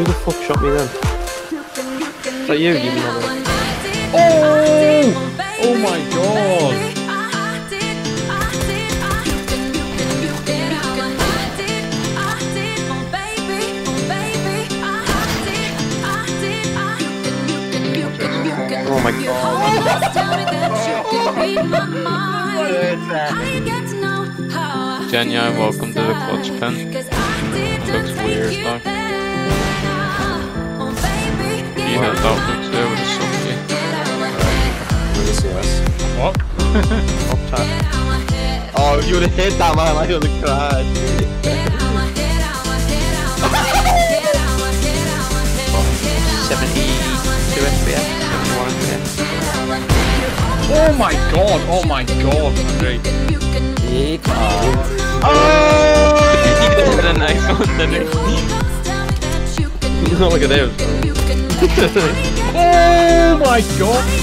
Who the fuck shot me then? Is that you mother? Oh! Oh my god! Oh my god. Genya, welcome to the clutch pen. Looks weird though. You had that looks there with a sucky. What? Up top. Oh, you would have hit that man, I would have cried. 72 FPS, 71 FPS. Oh my god! Oh my god! Andre. Oh! He did a nice one, didn't he? Look at this. Oh my god!